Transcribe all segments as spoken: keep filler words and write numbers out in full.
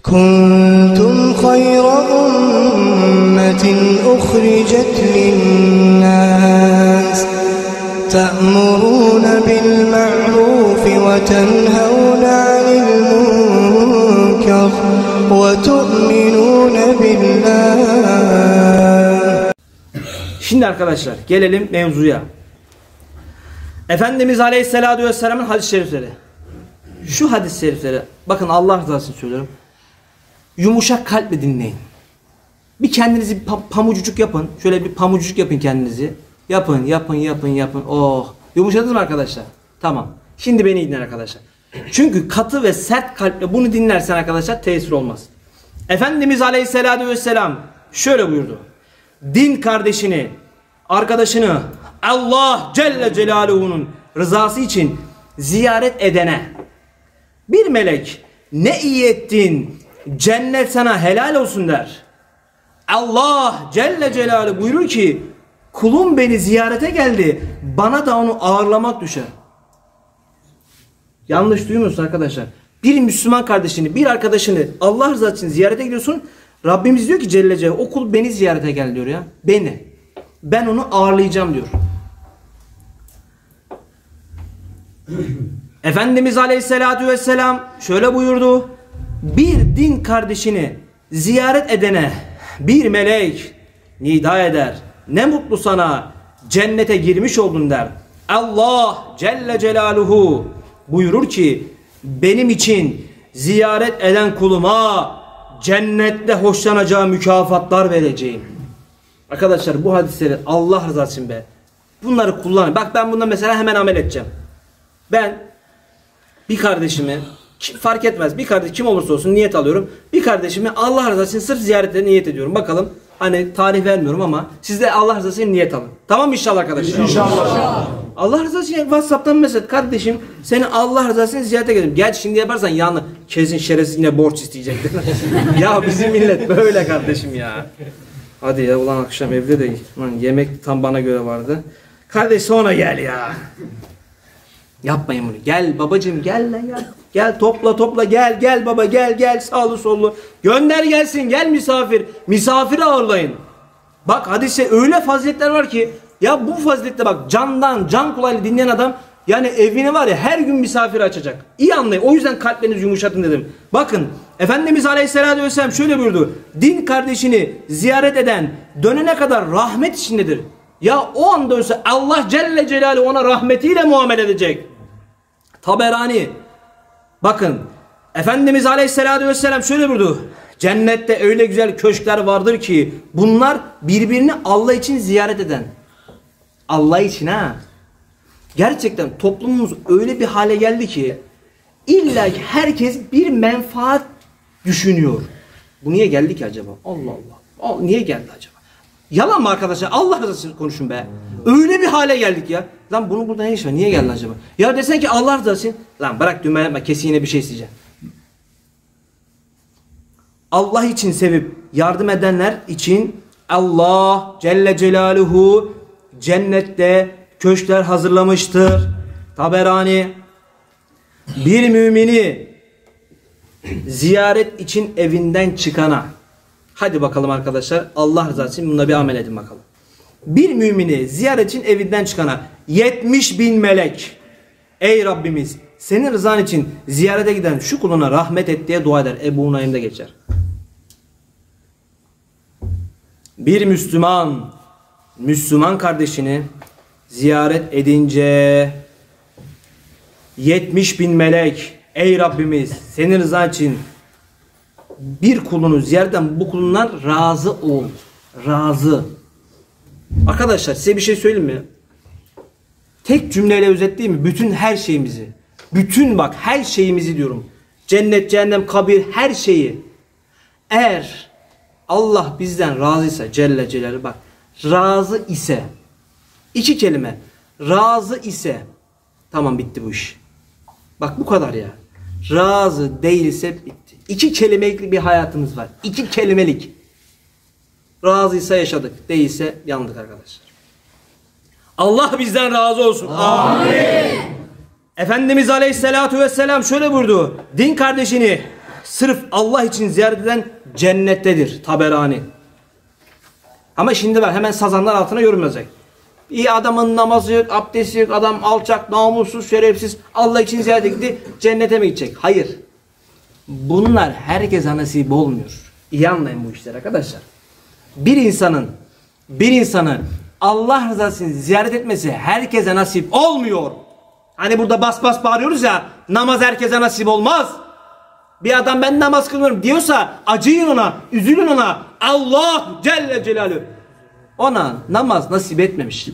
كنتم خير أمة أخرجت للناس تأمرون بالمعروف وتنهون عن المنكر وتؤمنون بالله. Şimdi arkadaşlar gelelim mevzuya. Efendimiz Aleyhisselatü Vesselam'ın hadis-i şerifleri. Şu hadis-i şerifleri, bakın Allah rızası için söylüyorum. Yumuşak kalple dinleyin. Bir kendinizi bir pamucucuk yapın. Şöyle bir pamucucuk yapın kendinizi. Yapın, yapın, yapın, yapın. Oh. Yumuşadınız mı arkadaşlar? Tamam. Şimdi beni dinleyin arkadaşlar. Çünkü katı ve sert kalple bunu dinlersen arkadaşlar tesir olmaz. Efendimiz Aleyhisselatü Vesselam şöyle buyurdu. Din kardeşini, arkadaşını Allah Celle Celaluhu'nun rızası için ziyaret edene bir melek ne iyi ettin, cennet sana helal olsun der. Allah Celle Celaluhu buyurur ki kulum beni ziyarete geldi, bana da onu ağırlamak düşer. Yanlış duymuyorsun arkadaşlar. Bir Müslüman kardeşini, bir arkadaşını Allah rızası için ziyarete gidiyorsun. Rabbimiz diyor ki Celle Celaluhu o kul beni ziyarete gel diyor ya. Beni. Ben onu ağırlayacağım diyor. Efendimiz Aleyhisselatü Vesselam şöyle buyurdu. Bir din kardeşini ziyaret edene bir melek nida eder. Ne mutlu sana, cennete girmiş oldun der. Allah Celle Celaluhu buyurur ki benim için ziyaret eden kuluma cennette hoşlanacağı mükafatlar vereceğim. Arkadaşlar bu hadisleri Allah rızası için be. Bunları kullanın. Bak ben bundan mesela hemen amel edeceğim. Ben bir kardeşimi fark etmez. Bir kardeş kim olursa olsun niyet alıyorum. Bir kardeşimi Allah rızası için sırf ziyarete niyet ediyorum. Bakalım hani tarih vermiyorum ama siz de Allah rızası için niyet alın. Tamam mı inşallah arkadaşlar? İnşallah. Allah rızası için WhatsApp'tan mesaj kardeşim seni Allah rızası için ziyarete geldim. Gel şimdi yaparsan yanı kesin şerefsiz yine borç isteyecektir. Ya bizim millet böyle kardeşim ya. Hadi ya ulan akşam evde de lan yemek tam bana göre vardı. Kardeş sonra gel ya. Yapmayın bunu. Gel babacığım gel lan gel. Gel topla topla gel gel baba gel gel sağlı sollu. Gönder gelsin gel misafir. Misafiri ağırlayın. Bak hadise öyle faziletler var ki ya bu fazilette bak candan can kulağıyla dinleyen adam yani evine var ya her gün misafir açacak. İyi anlayın. O yüzden kalplerinizi yumuşatın dedim. Bakın Efendimiz Aleyhisselatü Vesselam şöyle buyurdu. Din kardeşini ziyaret eden dönene kadar rahmet içindedir. Ya o anda ölse Allah Celle Celaluhu ona rahmetiyle muamele edecek. Taberani. Bakın Efendimiz Aleyhisselatü Vesselam şöyle buyurdu. Cennette öyle güzel köşkler vardır ki bunlar birbirini Allah için ziyaret eden. Allah için ha. Gerçekten toplumumuz öyle bir hale geldi ki illa ki herkes bir menfaat düşünüyor. Bu niye geldi ki acaba? Allah Allah. Allah niye geldi acaba? Yalan mı arkadaşlar? Allah rızası için konuşun be. Öyle bir hale geldik ya. Lan bunun burada ne iş var? Niye geldi acaba? Ya desen ki Allah rızası için. Lan bırak düğme yapma. Kesin yine bir şey isteyeceğim. Allah için sevip yardım edenler için Allah Celle Celaluhu cennette köşkler hazırlamıştır. Taberani bir mümini ziyaret için evinden çıkana hadi bakalım arkadaşlar Allah rızası için bununla bir amel edin bakalım. Bir mümini ziyaret için evinden çıkana yetmiş bin melek ey Rabbimiz senin rızan için ziyarete giden şu kuluna rahmet et diye dua eder. Ebu Naim'de geçer. Bir Müslüman Müslüman kardeşini ziyaret edince yetmiş bin melek ey Rabbimiz senin rızan için bir kulunu ziyaretten bu kulundan razı ol. Razı. Arkadaşlar size bir şey söyleyeyim mi? Tek cümleyle özetleyeyim mi? Bütün her şeyimizi. Bütün bak her şeyimizi diyorum. Cennet, cehennem, kabir her şeyi. Eğer Allah bizden razıysa Celle Celaluhu bak razı ise iki kelime razı ise tamam bitti bu iş. Bak bu kadar ya. Razı değilse bitti. İki kelimelik bir hayatımız var. İki kelimelik. Razıysa yaşadık. Değilse yandık arkadaşlar. Allah bizden razı olsun. Amin. Efendimiz Aleyhisselatü Vesselam şöyle buyurdu. Din kardeşini sırf Allah için ziyaret eden cennettedir. Taberani. Ama şimdi var, hemen sazanlar altına yorum yazacak. İyi, adamın namazı yok, abdesti yok, adam alçak, namussuz, şerefsiz, Allah için ziyarete gitti, cennete mi gidecek? Hayır. Bunlar herkese nasip olmuyor. İyi anlayın bu işler arkadaşlar. Bir insanın, bir insanı Allah rızası için ziyaret etmesi herkese nasip olmuyor. Hani burada bas bas bağırıyoruz ya, namaz herkese nasip olmaz. Bir adam ben namaz kılmıyorum diyorsa acıyın ona, üzülün ona. Allah Celle Celaluhu ona namaz nasip etmemiş.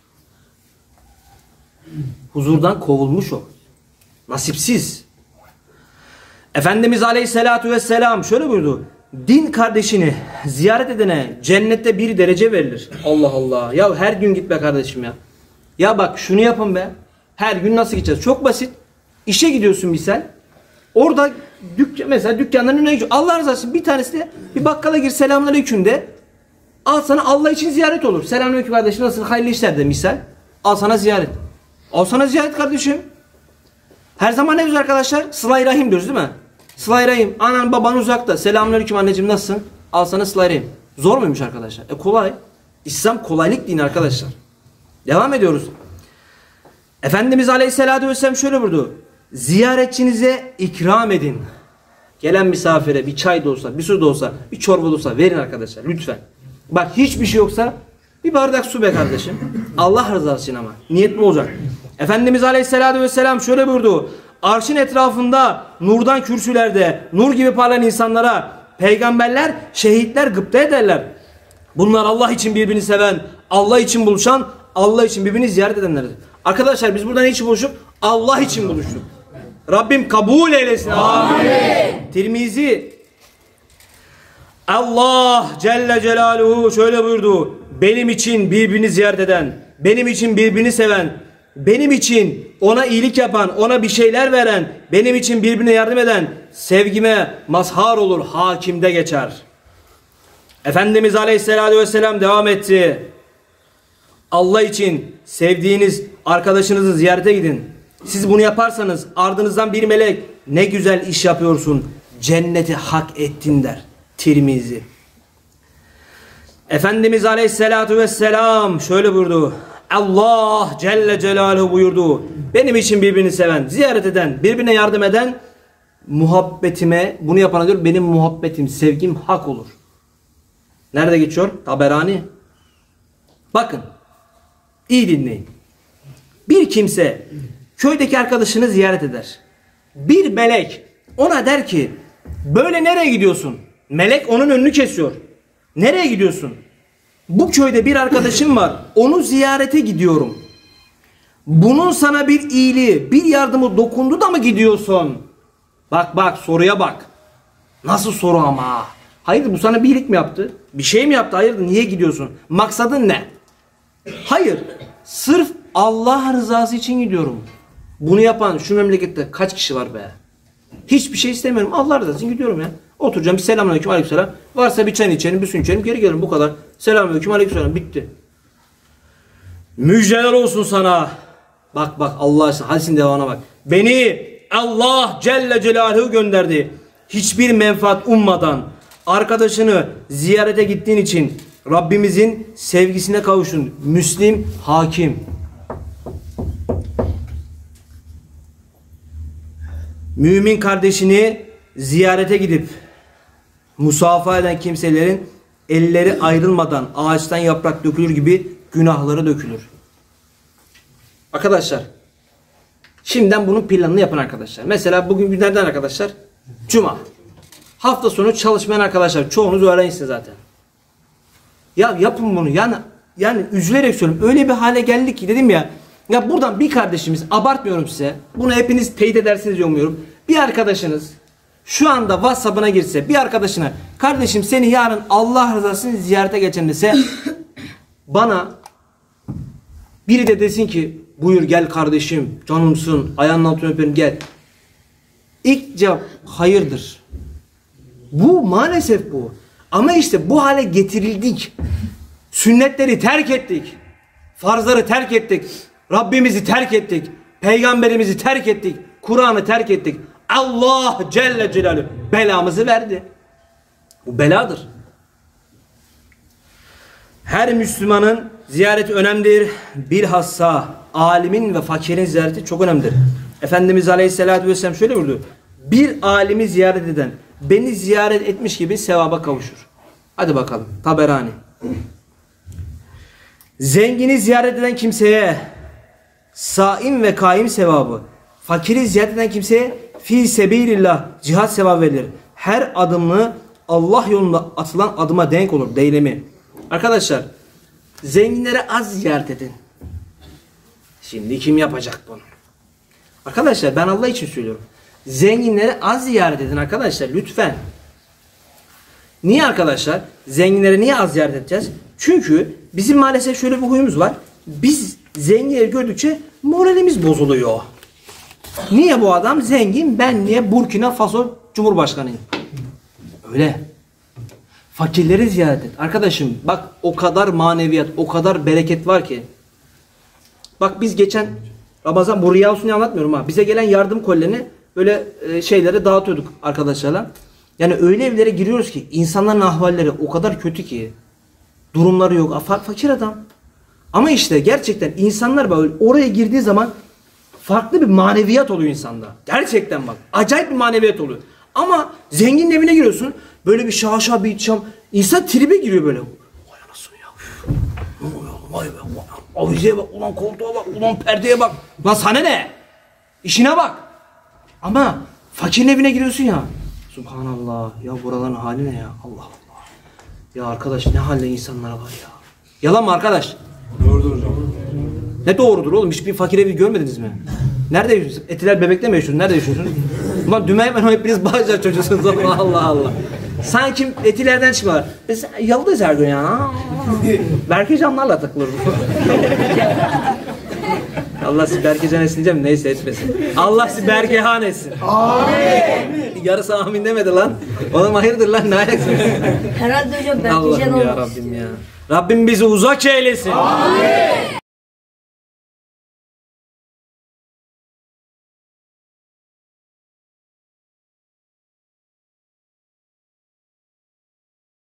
Huzurdan kovulmuş o. Nasipsiz. Efendimiz Aleyhisselatü Vesselam şöyle buyurdu. Din kardeşini ziyaret edene cennette bir derece verilir. Allah Allah. Ya her gün git be kardeşim ya. Ya bak şunu yapın be. Her gün nasıl gideceğiz? Çok basit. İşe gidiyorsun misal. Orada dükkan, mesela dükkanların önüne gidiyor. Allah razı olsun, bir tanesi de bir bakkala gir, selamünaleyküm de. Al sana, Allah için ziyaret olur. Selamünaleyküm kardeşim, nasıl, hayırlı işler de misal. Al sana ziyaret. Al sana ziyaret kardeşim. Her zaman ne güzel arkadaşlar? Sıla-i Rahim diyoruz değil mi? Sıla-i Rahim. Anan baban uzakta. Selamünaleyküm anneciğim, nasılsın? Al sana Sıla-i Rahim. Zor muymuş arkadaşlar? E kolay. İslam kolaylık dini arkadaşlar. Devam ediyoruz. Efendimiz Aleyhisselatü Vesselam şöyle buyurdu. Ziyaretçinize ikram edin. Gelen misafire bir çay da olsa, bir su da olsa, bir çorba da olsa verin arkadaşlar lütfen. Bak hiçbir şey yoksa bir bardak su be kardeşim. Allah rızası için ama. Niyet mi olacak? Efendimiz Aleyhisselatü Vesselam şöyle buyurdu. Arşın etrafında nurdan kürsülerde nur gibi parlayan insanlara peygamberler, şehitler gıpta ederler. Bunlar Allah için birbirini seven, Allah için buluşan, Allah için birbirini ziyaret edenlerdir. Arkadaşlar biz burada ne için buluştuk? Allah için buluştuk. Rabbim kabul eylesin. Amin. Tirmizi Allah Celle Celaluhu şöyle buyurdu. Benim için birbirini ziyaret eden, benim için birbirini seven, benim için ona iyilik yapan, ona bir şeyler veren, benim için birbirine yardım eden sevgime mazhar olur, hakimde geçer. Efendimiz Aleyhisselatü Vesselam devam etti. Allah için sevdiğiniz arkadaşınızı ziyarete gidin. Siz bunu yaparsanız ardınızdan bir melek ne güzel iş yapıyorsun, cenneti hak ettin der. Tirmizi. Efendimiz Aleyhisselatü Vesselam şöyle buyurdu. Allah Celle Celaluhu buyurdu. Benim için birbirini seven, ziyaret eden, birbirine yardım eden muhabbetime, bunu yapana diyor, benim muhabbetim, sevgim hak olur. Nerede geçiyor? Taberani. Bakın. İyi dinleyin. Bir kimse köydeki arkadaşını ziyaret eder. Bir melek ona der ki böyle nereye gidiyorsun? Melek onun önünü kesiyor. Nereye gidiyorsun? Bu köyde bir arkadaşım var. Onu ziyarete gidiyorum. Bunun sana bir iyiliği, bir yardımı dokundu da mı gidiyorsun? Bak bak soruya bak. Nasıl soru ama? Hayır, bu sana bir iyilik mi yaptı? Bir şey mi yaptı? Hayır, niye gidiyorsun? Maksadın ne? Hayır. Sırf Allah rızası için gidiyorum. Bunu yapan şu memlekette kaç kişi var be? Hiçbir şey istemiyorum. Allah rızası için gidiyorum ya. Oturacağım, bir selamünaleyküm, aleykümselam. Varsa bir çay içelim, bir su içelim, geri gelirim, bu kadar. Selamünaleyküm, aleykümselam, bitti. Müjdeler olsun sana. Bak bak Allah aşkına, hadisin devamına bak. Beni Allah Celle Celaluhu gönderdi. Hiçbir menfaat ummadan arkadaşını ziyarete gittiğin için Rabbimizin sevgisine kavuşun. Müslim Hakim. Mümin kardeşini ziyarete gidip musafaha eden kimselerin elleri ayrılmadan ağaçtan yaprak dökülür gibi günahları dökülür. Arkadaşlar, şimdiden bunun planını yapın arkadaşlar. Mesela bugün günlerden arkadaşlar Cuma. Hafta sonu çalışmayan arkadaşlar, çoğunuz öğrencisiniz zaten. Ya yapın bunu. Yani yani üzülerek söylüyorum. Öyle bir hale geldik ki, dedim ya. Ya buradan bir kardeşimiz, abartmıyorum size. Bunu hepiniz teyit edersiniz diye umuyorum. Bir arkadaşınız şu anda WhatsApp'ına girse, bir arkadaşına kardeşim seni yarın Allah rızası için ziyarete geçen dese, bana biri de desin ki buyur gel kardeşim, canımsın, ayağının altına öperim, gel. İlk cevap hayırdır. Bu maalesef bu. Ama işte bu hale getirildik. Sünnetleri terk ettik. Farzları terk ettik. Rabbimizi terk ettik. Peygamberimizi terk ettik. Kur'an'ı terk ettik. Allah Celle Celaluhu belamızı verdi. Bu beladır. Her Müslümanın ziyareti önemlidir. Bilhassa alimin ve fakirin ziyareti çok önemlidir. Efendimiz Aleyhisselatü Vesselam şöyle buyurdu. Bir alimi ziyaret eden beni ziyaret etmiş gibi sevaba kavuşur. Hadi bakalım. Taberani. Zengini ziyaret eden kimseye saim ve kaim sevabı, fakiri ziyaret eden kimseye fi sebilillah cihat sevabı verilir. Her adımı Allah yolunda atılan adıma denk olur. Deylemi. Arkadaşlar zenginlere az ziyaret edin. Şimdi kim yapacak bunu? Arkadaşlar ben Allah için söylüyorum. Zenginlere az ziyaret edin arkadaşlar lütfen. Niye arkadaşlar? Zenginlere niye az ziyaret edeceğiz? Çünkü bizim maalesef şöyle bir huyumuz var. Biz zenginleri gördükçe moralimiz bozuluyor. Niye bu adam zengin? Ben niye Burkina Faso Cumhurbaşkanıyım? Öyle. Fakirleri ziyaret et. Arkadaşım bak o kadar maneviyat, o kadar bereket var ki. Bak biz geçen Ramazan, bu riya olsun diye anlatmıyorum ha. Bize gelen yardım kolilerini böyle e, şeylere dağıtıyorduk arkadaşlarla. Yani öyle evlere giriyoruz ki insanların ahvalleri o kadar kötü ki. Durumları yok. Fakir adam. Ama işte gerçekten insanlar böyle oraya girdiği zaman farklı bir maneviyat oluyor insanda. Gerçekten bak. Acayip bir maneviyat oluyor. Ama zenginin evine giriyorsun. Böyle bir şaşa bir içam. İnsan tribe giriyor böyle. Vay anasını ya. Ne oluyor? Vay be. Avizeye bak. Ulan koltuğa bak. Ulan perdeye bak. Lan sana ne? İşine bak. Ama fakirin evine giriyorsun ya. Subhanallah. Ya buraların hali ne ya? Allah Allah. Ya arkadaş ne halde insanlar var ya. Yalan mı arkadaş? Doğrudur hocam. Ne doğrudur oğlum? Hiçbir fakir evi görmediniz mi? Nerede yaşıyorsunuz? Etiler Bebek'te mi yaşıyorsunuz? Nerede yaşıyorsunuz? Ulan dümen ben o hepiniz Bağcılar çocuğusunuz. Allah Allah Allah. Sanki Etilerden çıkıyorlar. Biz yalıdayız her gün ya. Berkecanlarla takılır. Allah sizi Berkecan etsin diyeceğim. Neyse etmesin. Allah sizi Berkehan etsin. Amin. Yarısı amin demedi lan. Oğlum hayırdır lan? Ne ayaksın? Herhalde hocam Berkecan Allah'ım olmaz. ya Rabbim ya. Rabbim bizi uzak eylesin. Amin.